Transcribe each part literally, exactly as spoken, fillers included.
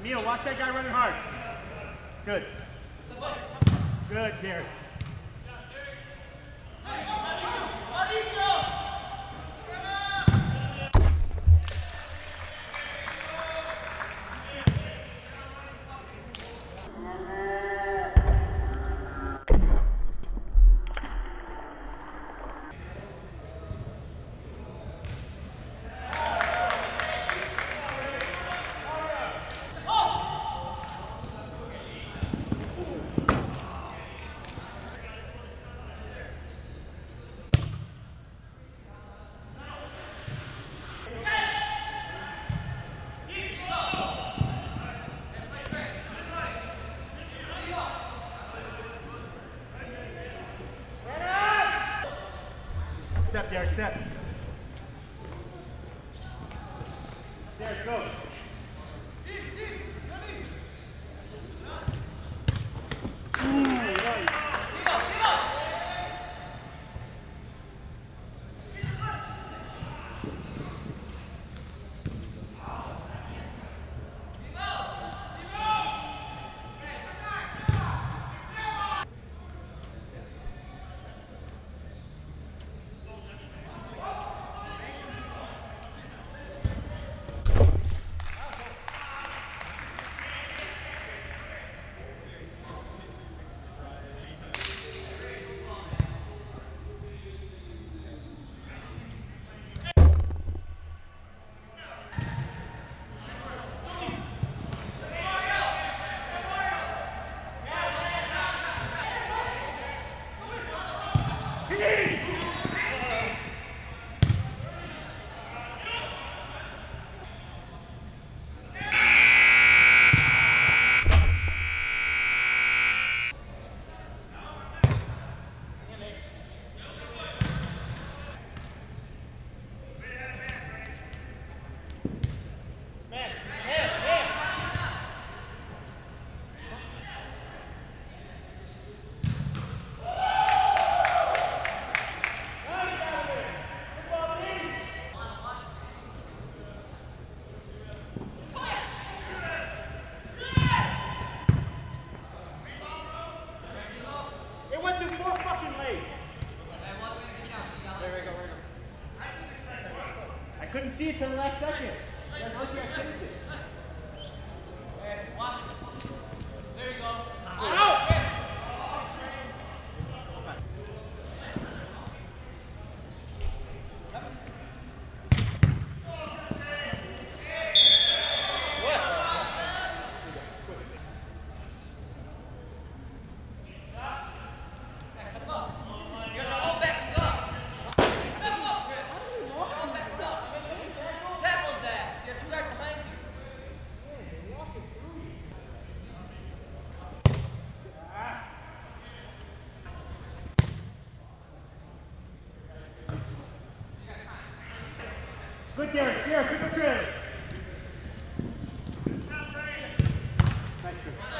Emil, watch that guy running hard. Good. Good, Derek. Step, Derek, step. Derek, go. I couldn't see it till the last second. That's lucky I finished it. Hey, watch it. There you go. Out! Good, Derek. Derek, keep it trailing. Nice.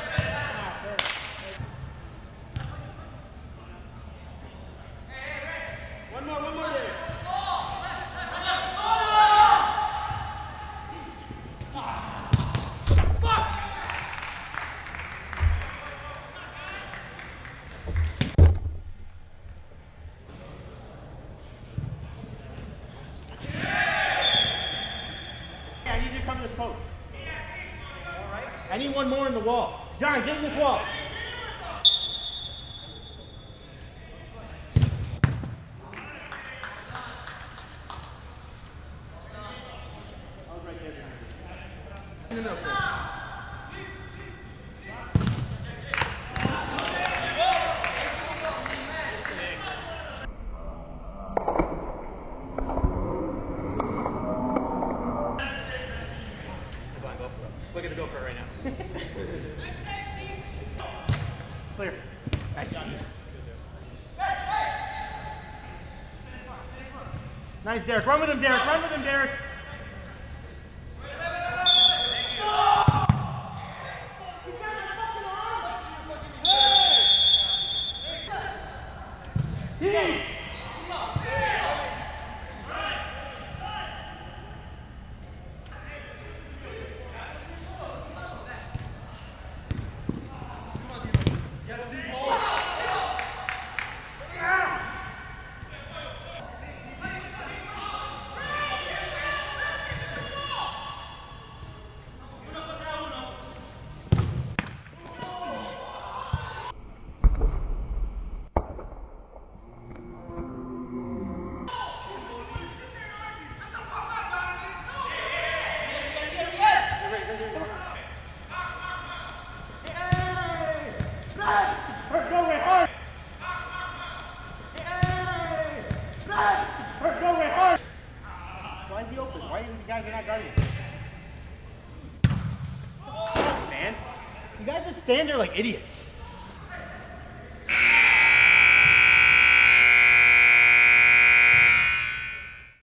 One more, one more, Derek. Cover this post. All right. I need one more in the wall. John, get in this wall. I was right there. In the middle. Look at the GoPro right now. Clear. Nice job. Nice, Derek. Run with him, Derek. Run with him, Derek. Hey! Hurt, go right hard. Why is he open? Why are you guys are not guarding him? Man, you guys just stand there like idiots.